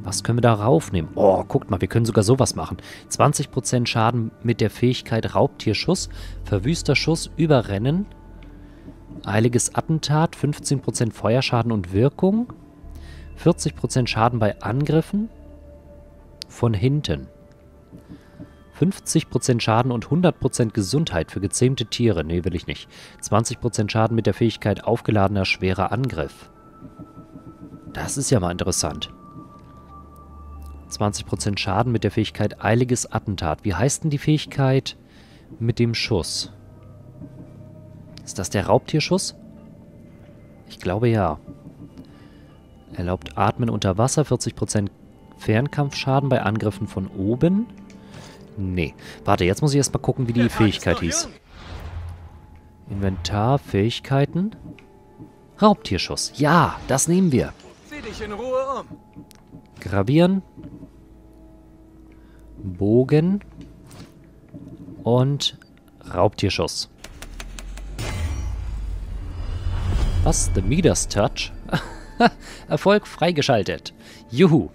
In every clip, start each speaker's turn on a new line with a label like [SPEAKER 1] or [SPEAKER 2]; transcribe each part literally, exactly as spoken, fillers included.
[SPEAKER 1] Was können wir da raufnehmen? Oh, guckt mal, wir können sogar sowas machen. zwanzig Prozent Schaden mit der Fähigkeit Raubtierschuss, verwüster Schuss, Überrennen, eiliges Attentat, fünfzehn Prozent Feuerschaden und Wirkung, vierzig Prozent Schaden bei Angriffen von hinten, fünfzig Prozent Schaden und hundert Prozent Gesundheit für gezähmte Tiere. Nee, will ich nicht. zwanzig Prozent Schaden mit der Fähigkeit aufgeladener schwerer Angriff. Das ist ja mal interessant. zwanzig Prozent Schaden mit der Fähigkeit eiliges Attentat. Wie heißt denn die Fähigkeit mit dem Schuss? Ist das der Raubtierschuss? Ich glaube ja. Erlaubt Atmen unter Wasser, vierzig Prozent Fernkampfschaden bei Angriffen von oben. Nee. Warte, jetzt muss ich erstmal gucken, wie die Fähigkeit hieß. Inventar, Fähigkeiten. Raubtierschuss. Ja, das nehmen wir.
[SPEAKER 2] Sieh dich in Ruhe um.
[SPEAKER 1] Gravieren. Bogen. Und Raubtierschuss. Was? The Midas Touch? Erfolg freigeschaltet. Juhu.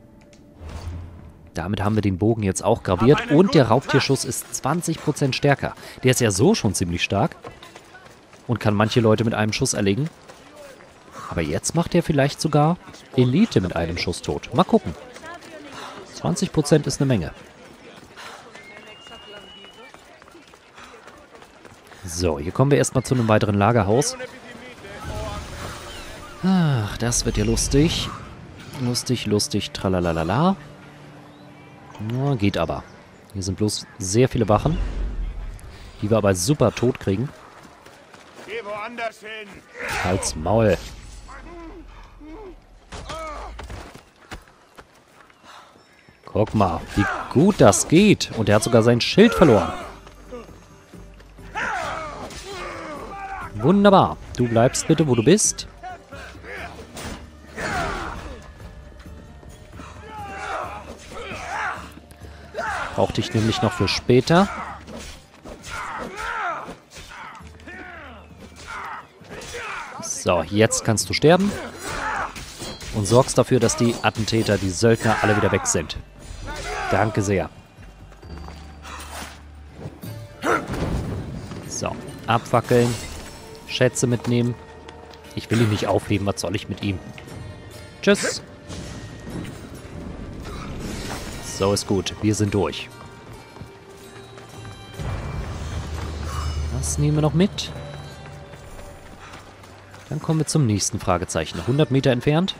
[SPEAKER 1] Damit haben wir den Bogen jetzt auch graviert. Und der Raubtierschuss ist zwanzig Prozent stärker. Der ist ja so schon ziemlich stark. Und kann manche Leute mit einem Schuss erlegen. Aber jetzt macht er vielleicht sogar Elite mit einem Schuss tot. Mal gucken. zwanzig Prozent ist eine Menge. So, hier kommen wir erstmal zu einem weiteren Lagerhaus. Ach, das wird ja lustig. Lustig, lustig, tralalala. Na, geht aber. Hier sind bloß sehr viele Wachen, die wir aber super tot kriegen.
[SPEAKER 3] Geh woanders hin.
[SPEAKER 1] Halt's Maul. Guck mal, wie gut das geht. Und er hat sogar sein Schild verloren. Wunderbar. Du bleibst bitte, wo du bist. Brauchte ich nämlich noch für später. So, jetzt kannst du sterben. Und sorgst dafür, dass die Attentäter, die Söldner, alle wieder weg sind. Danke sehr. So, abwackeln. Schätze mitnehmen. Ich will ihn nicht aufheben, was soll ich mit ihm? Tschüss. So ist gut, wir sind durch. Was nehmen wir noch mit? Dann kommen wir zum nächsten Fragezeichen. hundert Meter entfernt.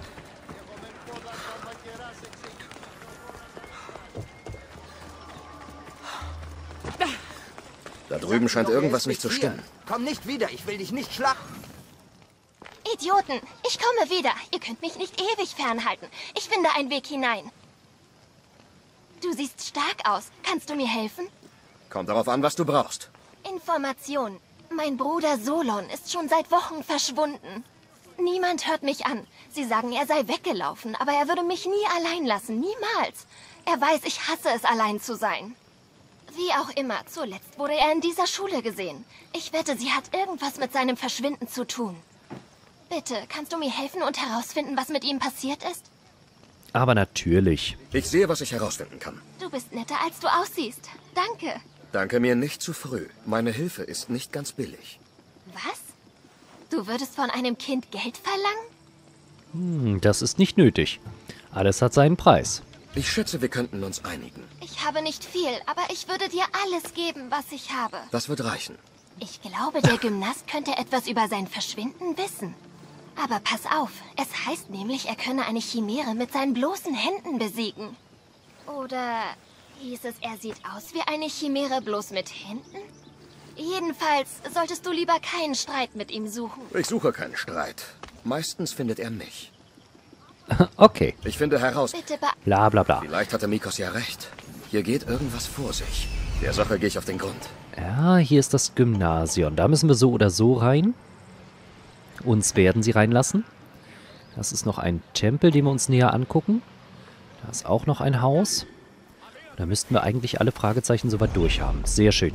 [SPEAKER 4] Da drüben scheint irgendwas nicht zu stimmen.
[SPEAKER 2] Komm nicht wieder, ich will dich nicht schlagen.
[SPEAKER 5] Idioten, ich komme wieder. Ihr könnt mich nicht ewig fernhalten. Ich finde einen Weg hinein. Du siehst stark aus. Kannst du mir helfen?
[SPEAKER 4] Kommt darauf an, was du brauchst.
[SPEAKER 5] Information. Mein Bruder Solon ist schon seit Wochen verschwunden. Niemand hört mich an. Sie sagen, er sei weggelaufen, aber er würde mich nie allein lassen. Niemals. Er weiß, ich hasse es, allein zu sein. Wie auch immer, zuletzt wurde er in dieser Schule gesehen. Ich wette, sie hat irgendwas mit seinem Verschwinden zu tun. Bitte, kannst du mir helfen und herausfinden, was mit ihm passiert ist?
[SPEAKER 1] Aber natürlich.
[SPEAKER 4] Ich sehe, was ich herausfinden kann.
[SPEAKER 5] Du bist netter, als du aussiehst. Danke.
[SPEAKER 4] Danke mir nicht zu früh. Meine Hilfe ist nicht ganz billig.
[SPEAKER 5] Was? Du würdest von einem Kind Geld verlangen?
[SPEAKER 1] Hm, das ist nicht nötig. Alles hat seinen Preis.
[SPEAKER 4] Ich schätze, wir könnten uns einigen.
[SPEAKER 5] Ich habe nicht viel, aber ich würde dir alles geben, was ich habe.
[SPEAKER 4] Das wird reichen.
[SPEAKER 5] Ich glaube, der Gymnast könnte etwas über sein Verschwinden wissen. Aber pass auf, es heißt nämlich, er könne eine Chimäre mit seinen bloßen Händen besiegen. Oder hieß es, er sieht aus wie eine Chimäre bloß mit Händen? Jedenfalls solltest du lieber keinen Streit mit ihm suchen.
[SPEAKER 4] Ich suche keinen Streit. Meistens findet er mich.
[SPEAKER 1] Okay.
[SPEAKER 4] Ich finde heraus...
[SPEAKER 5] Bitte be...
[SPEAKER 1] Bla bla bla.
[SPEAKER 4] Vielleicht hatte Mikos ja recht. Hier geht irgendwas vor sich. Der Sache gehe ich auf den Grund.
[SPEAKER 1] Ja, hier ist das Gymnasium. Da müssen wir so oder so rein. Uns werden sie reinlassen. Das ist noch ein Tempel, den wir uns näher angucken. Da ist auch noch ein Haus. Da müssten wir eigentlich alle Fragezeichen soweit durch haben. Sehr schön.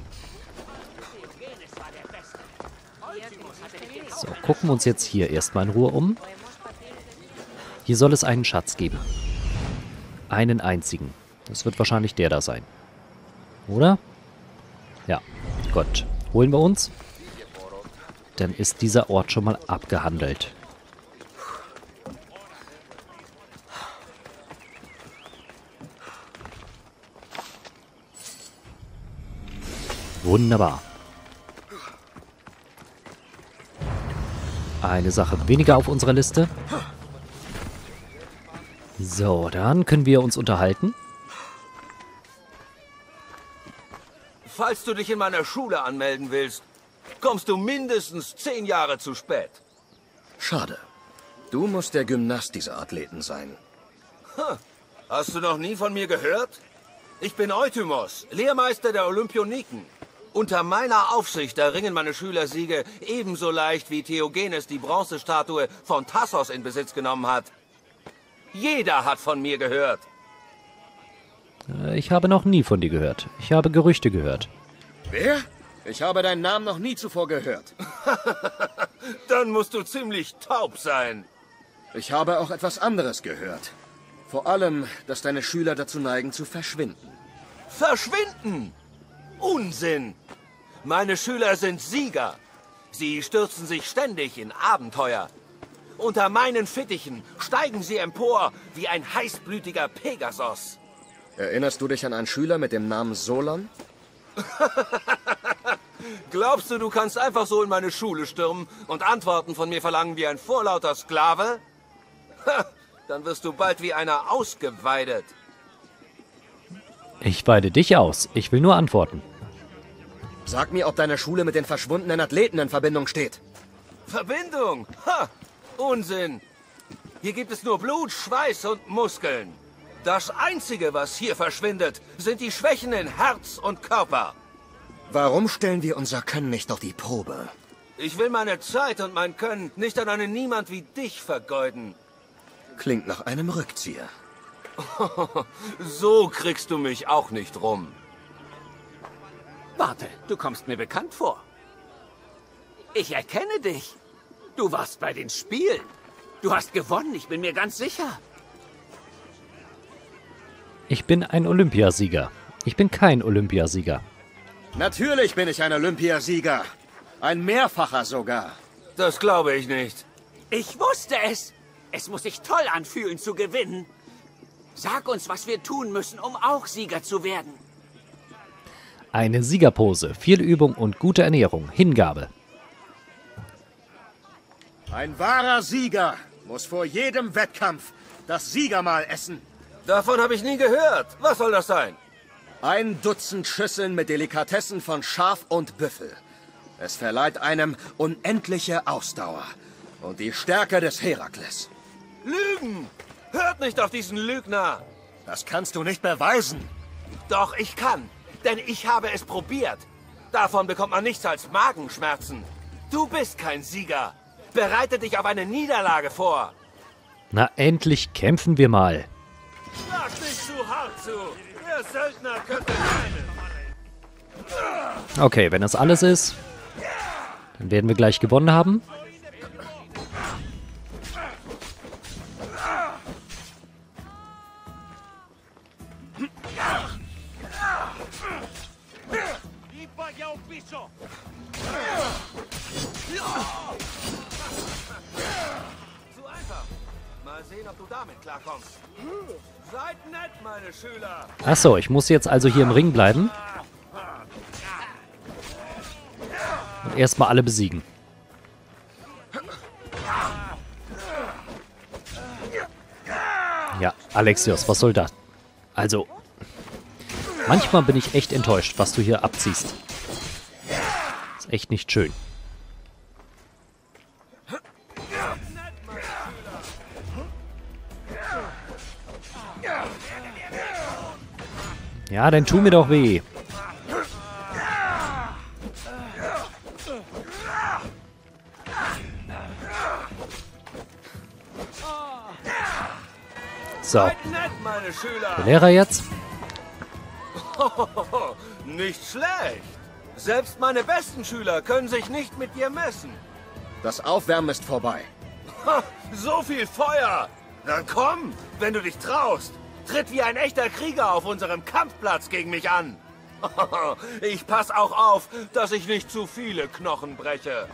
[SPEAKER 1] So, gucken wir uns jetzt hier erstmal in Ruhe um. Hier soll es einen Schatz geben. einen einzigen. Das wird wahrscheinlich der da sein. Oder? Ja, gut. Holen wir uns. Dann ist dieser Ort schon mal abgehandelt. Wunderbar. Eine Sache weniger auf unserer Liste. So, dann können wir uns unterhalten.
[SPEAKER 2] Falls du dich in meiner Schule anmelden willst, kommst du mindestens zehn Jahre zu spät.
[SPEAKER 4] Schade. Du musst der Gymnast dieser Athleten sein.
[SPEAKER 2] Ha, hast du noch nie von mir gehört? Ich bin Euthymos, Lehrmeister der Olympioniken. Unter meiner Aufsicht erringen meine Schüler Siege ebenso leicht, wie Theogenes die Bronzestatue von Tassos in Besitz genommen hat. Jeder hat von mir gehört.
[SPEAKER 1] Ich habe noch nie von dir gehört. Ich habe Gerüchte gehört.
[SPEAKER 4] Wer? Ich habe deinen Namen noch nie zuvor gehört.
[SPEAKER 2] Dann musst du ziemlich taub sein.
[SPEAKER 4] Ich habe auch etwas anderes gehört. Vor allem, dass deine Schüler dazu neigen, zu verschwinden.
[SPEAKER 2] Verschwinden? Unsinn! Meine Schüler sind Sieger. Sie stürzen sich ständig in Abenteuer. Unter meinen Fittichen steigen sie empor wie ein heißblütiger Pegasus.
[SPEAKER 4] Erinnerst du dich an einen Schüler mit dem Namen Solon?
[SPEAKER 2] Glaubst du, du kannst einfach so in meine Schule stürmen und Antworten von mir verlangen wie ein vorlauter Sklave? Ha, dann wirst du bald wie einer ausgeweidet.
[SPEAKER 1] Ich weide dich aus. Ich will nur antworten.
[SPEAKER 4] Sag mir, ob deine Schule mit den verschwundenen Athleten in Verbindung steht.
[SPEAKER 2] Verbindung? Ha! Unsinn! Hier gibt es nur Blut, Schweiß und Muskeln. Das Einzige, was hier verschwindet, sind die Schwächen in Herz und Körper.
[SPEAKER 4] Warum stellen wir unser Können nicht auf die Probe?
[SPEAKER 2] Ich will meine Zeit und mein Können nicht an einen Niemand wie dich vergeuden.
[SPEAKER 4] Klingt nach einem Rückzieher.
[SPEAKER 2] So kriegst du mich auch nicht rum.
[SPEAKER 6] Warte, du kommst mir bekannt vor. Ich erkenne dich. Du warst bei den Spielen. Du hast gewonnen, ich bin mir ganz sicher.
[SPEAKER 1] Ich bin ein Olympiasieger. Ich bin kein Olympiasieger.
[SPEAKER 4] Natürlich bin ich ein Olympiasieger. Ein Mehrfacher sogar.
[SPEAKER 2] Das glaube ich nicht.
[SPEAKER 6] Ich wusste es. Es muss sich toll anfühlen, zu gewinnen. Sag uns, was wir tun müssen, um auch Sieger zu werden.
[SPEAKER 1] Eine Siegerpose, viel Übung und gute Ernährung. Hingabe.
[SPEAKER 4] Ein wahrer Sieger muss vor jedem Wettkampf das Siegermahl essen.
[SPEAKER 2] Davon habe ich nie gehört. Was soll das sein?
[SPEAKER 4] Ein Dutzend Schüsseln mit Delikatessen von Schaf und Büffel. Es verleiht einem unendliche Ausdauer und die Stärke des Herakles.
[SPEAKER 2] Lügen! Hört nicht auf diesen Lügner!
[SPEAKER 4] Das kannst du nicht beweisen.
[SPEAKER 2] Doch, ich kann. Denn ich habe es probiert. Davon bekommt man nichts als Magenschmerzen. Du bist kein Sieger. Bereite dich auf eine Niederlage vor.
[SPEAKER 1] Na, endlich kämpfen wir mal.
[SPEAKER 2] Schlag nicht zu hart zu. Der Söldner könnte weinen.
[SPEAKER 1] Okay, wenn das alles ist, dann werden wir gleich gewonnen haben.
[SPEAKER 2] Zu einfach. Mal sehen, ob du damit klarkommst. Seid nett, meine Schüler.
[SPEAKER 1] Achso, ich muss jetzt also hier im Ring bleiben. Und erstmal alle besiegen. Ja, Alexios, was soll das? Also, manchmal bin ich echt enttäuscht, was du hier abziehst. Ist echt nicht schön. Ja, dann tu mir doch weh. So,
[SPEAKER 2] Seid nett, meine Schüler.
[SPEAKER 1] der Lehrer jetzt.
[SPEAKER 2] Nicht schlecht. Selbst meine besten Schüler können sich nicht mit dir messen.
[SPEAKER 4] Das Aufwärmen ist vorbei.
[SPEAKER 2] Ha, so viel Feuer. Dann komm, wenn du dich traust. tritt wie ein echter Krieger auf unserem Kampfplatz gegen mich an. Ich pass auch auf, dass ich nicht zu viele Knochen breche.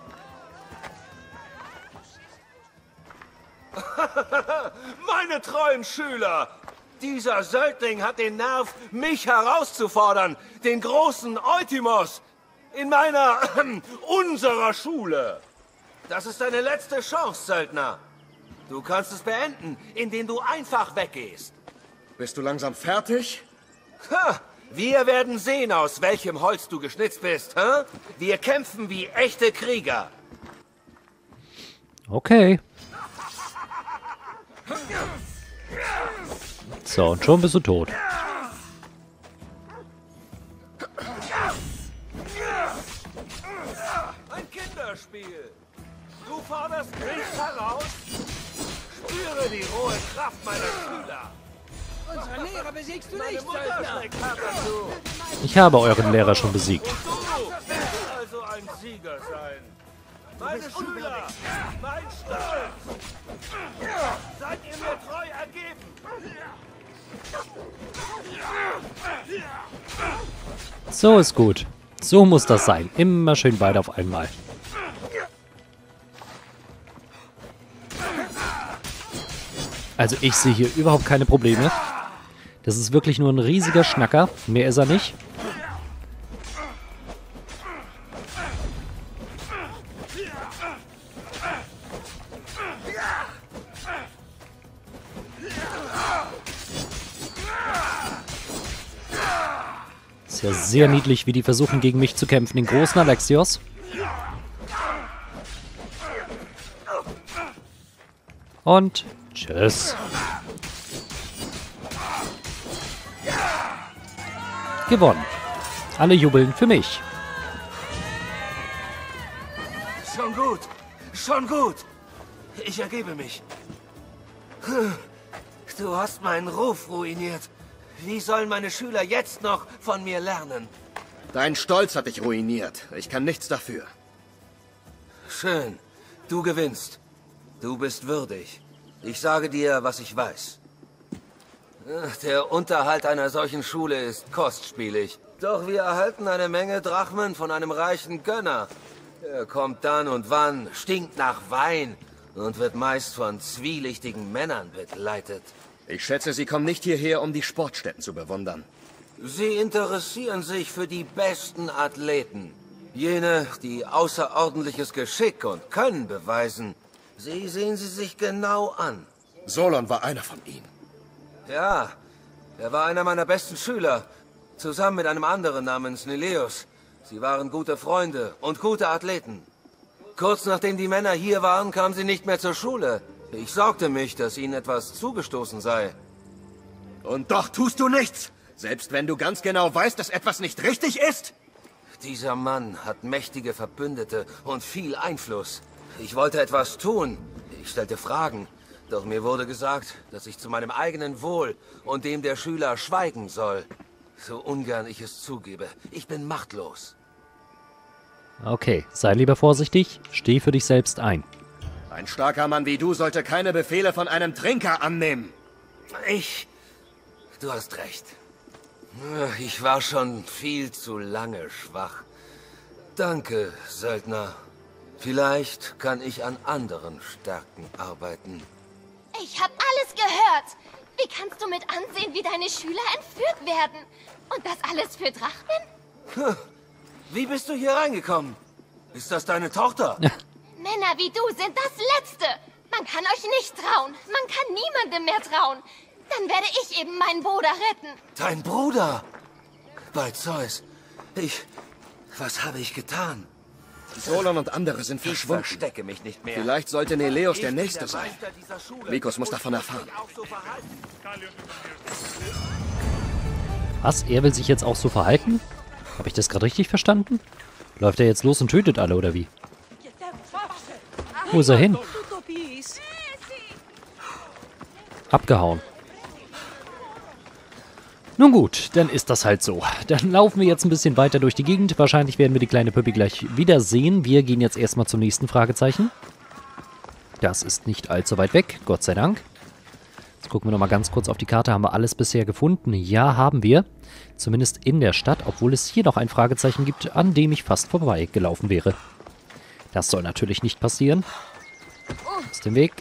[SPEAKER 2] Meine treuen Schüler! Dieser Söldling hat den Nerv, mich herauszufordern, den großen Eutimos, in meiner, äh, unserer Schule. Das ist deine letzte Chance, Söldner. Du kannst es beenden, indem du einfach weggehst.
[SPEAKER 4] Bist du langsam fertig?
[SPEAKER 2] Ha! Wir werden sehen, aus welchem Holz du geschnitzt bist, hä? Wir kämpfen wie echte Krieger.
[SPEAKER 1] Okay. So, und schon bist du tot.
[SPEAKER 2] Ein Kinderspiel. Du forderst mich heraus? Spüre die rohe Kraft meiner Schüler.
[SPEAKER 7] Unsere Lehrer besiegst du
[SPEAKER 2] Meine
[SPEAKER 7] nicht,
[SPEAKER 2] Mutter
[SPEAKER 7] Söldner!
[SPEAKER 2] schlägt hart dazu.
[SPEAKER 1] Ich habe euren Lehrer schon besiegt.
[SPEAKER 2] Und du wirst also ein Sieger sein. Meine Schüler, mein Stolz. Seid ihr mir treu ergeben?
[SPEAKER 1] So ist gut. So muss das sein. Immer schön beide auf einmal. Also ich sehe hier überhaupt keine Probleme. Das ist wirklich nur ein riesiger Schnacker. Mehr ist er nicht. Ist ja sehr niedlich, wie die versuchen, gegen mich zu kämpfen. Den großen Alexios. Und tschüss. Gewonnen. Alle jubeln für mich.
[SPEAKER 2] Schon gut, schon gut. Ich ergebe mich. Du hast meinen Ruf ruiniert. Wie sollen meine Schüler jetzt noch von mir lernen?
[SPEAKER 4] Dein Stolz hat dich ruiniert. Ich kann nichts dafür.
[SPEAKER 2] Schön. Du gewinnst. Du bist würdig. Ich sage dir, was ich weiß. Der Unterhalt einer solchen Schule ist kostspielig. Doch wir erhalten eine Menge Drachmen von einem reichen Gönner. Er kommt dann und wann, stinkt nach Wein und wird meist von zwielichtigen Männern begleitet.
[SPEAKER 4] Ich schätze, Sie kommen nicht hierher, um die Sportstätten zu bewundern.
[SPEAKER 2] Sie interessieren sich für die besten Athleten. Jene, die außerordentliches Geschick und Können beweisen. Sie sehen sie sich genau an.
[SPEAKER 4] Solon war einer von ihnen.
[SPEAKER 2] Ja, er war einer meiner besten Schüler. Zusammen mit einem anderen namens Neleus. Sie waren gute Freunde und gute Athleten. Kurz nachdem die Männer hier waren, kamen sie nicht mehr zur Schule. Ich sorgte mich, dass ihnen etwas zugestoßen sei.
[SPEAKER 4] Und doch tust du nichts! Selbst wenn du ganz genau weißt, dass etwas nicht richtig ist?
[SPEAKER 2] Dieser Mann hat mächtige Verbündete und viel Einfluss. Ich wollte etwas tun. Ich stellte Fragen. Doch mir wurde gesagt, dass ich zu meinem eigenen Wohl und dem der Schüler schweigen soll. So ungern ich es zugebe. Ich bin machtlos.
[SPEAKER 1] Okay, sei lieber vorsichtig. Steh für dich selbst ein.
[SPEAKER 4] Ein starker Mann wie du sollte keine Befehle von einem Trinker annehmen.
[SPEAKER 2] Ich... Du hast recht. Ich war schon viel zu lange schwach. Danke, Söldner. Vielleicht kann ich an anderen Stärken arbeiten.
[SPEAKER 5] Ich hab alles gehört. Wie kannst du mit ansehen, wie deine Schüler entführt werden? Und das alles für Drachmen?
[SPEAKER 2] Wie bist du hier reingekommen? Ist das deine Tochter?
[SPEAKER 5] Männer wie du sind das Letzte. Man kann euch nicht trauen. Man kann niemandem mehr trauen. Dann werde ich eben meinen Bruder retten.
[SPEAKER 2] Dein Bruder? Bei Zeus. Ich... Was habe ich getan?
[SPEAKER 4] Solon und andere sind
[SPEAKER 2] Ich
[SPEAKER 4] verschwunden.
[SPEAKER 2] verstecke mich nicht mehr.
[SPEAKER 4] Vielleicht sollte Neleus der
[SPEAKER 2] Ich bin
[SPEAKER 4] Nächste
[SPEAKER 2] der
[SPEAKER 4] sein.
[SPEAKER 2] Meister dieser Schule.
[SPEAKER 4] Nikos muss
[SPEAKER 2] Und
[SPEAKER 4] davon
[SPEAKER 2] ich muss
[SPEAKER 4] erfahren.
[SPEAKER 2] mich auch so verhalten.
[SPEAKER 1] Was? Er will sich jetzt auch so verhalten? Habe ich das gerade richtig verstanden? Läuft er jetzt los und tötet alle, oder wie? Wo ist er hin? Abgehauen. Nun gut, dann ist das halt so. Dann laufen wir jetzt ein bisschen weiter durch die Gegend. Wahrscheinlich werden wir die kleine Püppi gleich wiedersehen. Wir gehen jetzt erstmal zum nächsten Fragezeichen. Das ist nicht allzu weit weg, Gott sei Dank. Jetzt gucken wir noch mal ganz kurz auf die Karte. Haben wir alles bisher gefunden? Ja, haben wir. Zumindest in der Stadt, obwohl es hier noch ein Fragezeichen gibt, an dem ich fast vorbeigelaufen wäre. Das soll natürlich nicht passieren. Aus dem Weg.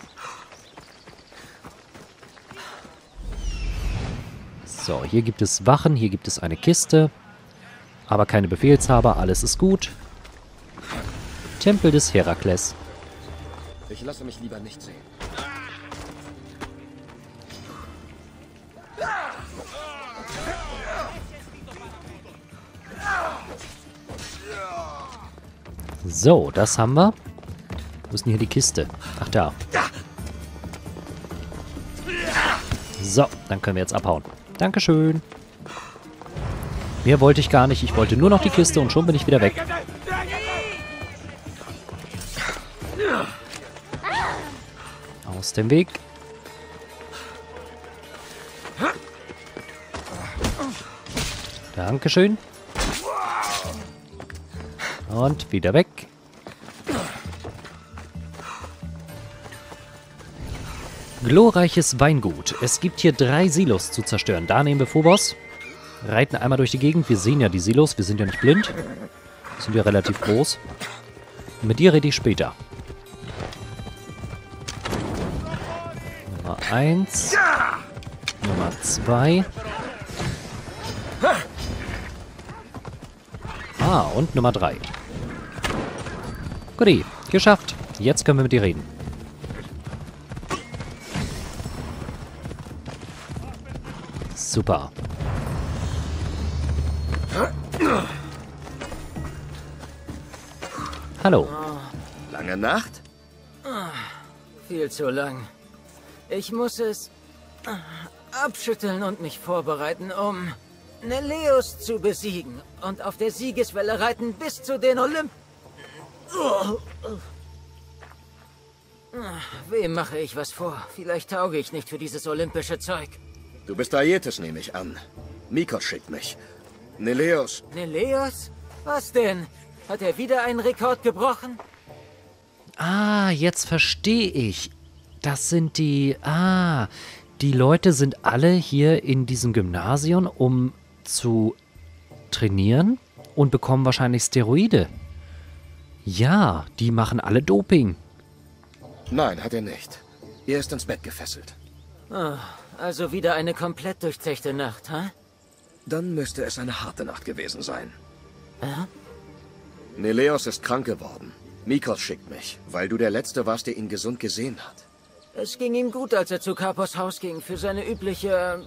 [SPEAKER 1] So, hier gibt es Wachen, hier gibt es eine Kiste. Aber keine Befehlshaber, alles ist gut. Tempel des Herakles.
[SPEAKER 4] Ich lasse mich lieber nicht sehen.
[SPEAKER 1] So, das haben wir. Wo ist denn hier die Kiste? Ach, da. So, dann können wir jetzt abhauen. Dankeschön. Mehr wollte ich gar nicht. Ich wollte nur noch die Kiste und schon bin ich wieder weg. Aus dem Weg. Dankeschön. Und wieder weg. Glorreiches Weingut. Es gibt hier drei Silos zu zerstören. Da nehmen wir Phobos. Reiten einmal durch die Gegend. Wir sehen ja die Silos. Wir sind ja nicht blind. Die sind ja relativ groß. Und mit dir rede ich später. Nummer eins. Nummer zwei. Ah, und Nummer drei. Guti, geschafft. Jetzt können wir mit dir reden. Super. Hallo.
[SPEAKER 4] Lange Nacht?
[SPEAKER 7] Viel zu lang. Ich muss es abschütteln und mich vorbereiten, um Neleus zu besiegen und auf der Siegeswelle reiten bis zu den Olymp... Wem mache ich was vor? Vielleicht tauge ich nicht für dieses olympische Zeug.
[SPEAKER 4] Du bist Aietes, nehme ich an. Mikos schickt mich. Neleus.
[SPEAKER 7] Neleus? Was denn? Hat er wieder einen Rekord gebrochen?
[SPEAKER 1] Ah, jetzt verstehe ich. Das sind die... Ah, die Leute sind alle hier in diesem Gymnasium, um zu trainieren und bekommen wahrscheinlich Steroide. Ja, die machen alle Doping.
[SPEAKER 4] Nein, hat er nicht. Er ist ins Bett gefesselt.
[SPEAKER 7] Oh, also wieder eine komplett durchzechte Nacht, hä?
[SPEAKER 4] Dann müsste es eine harte Nacht gewesen sein.
[SPEAKER 7] Äh?
[SPEAKER 4] Neleus ist krank geworden. Mikos schickt mich, weil du der Letzte warst, der ihn gesund gesehen hat.
[SPEAKER 7] Es ging ihm gut, als er zu Karpos Haus ging, für seine übliche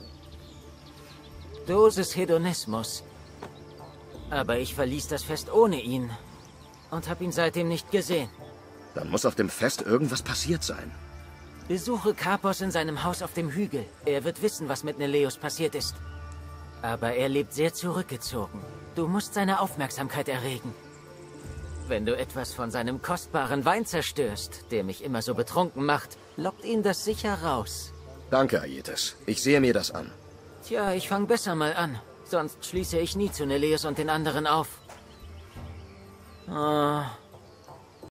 [SPEAKER 7] Dosis Hedonismus. Aber ich verließ das Fest ohne ihn und habe ihn seitdem nicht gesehen.
[SPEAKER 4] Dann muss auf dem Fest irgendwas passiert sein.
[SPEAKER 7] Besuche Karpos in seinem Haus auf dem Hügel. Er wird wissen, was mit Neleus passiert ist. Aber er lebt sehr zurückgezogen. Du musst seine Aufmerksamkeit erregen. Wenn du etwas von seinem kostbaren Wein zerstörst, der mich immer so betrunken macht, lockt ihn das sicher raus.
[SPEAKER 4] Danke, Aietes. Ich sehe mir das an.
[SPEAKER 7] Tja, ich fange besser mal an. Sonst schließe ich nie zu Neleus und den anderen auf. Oh,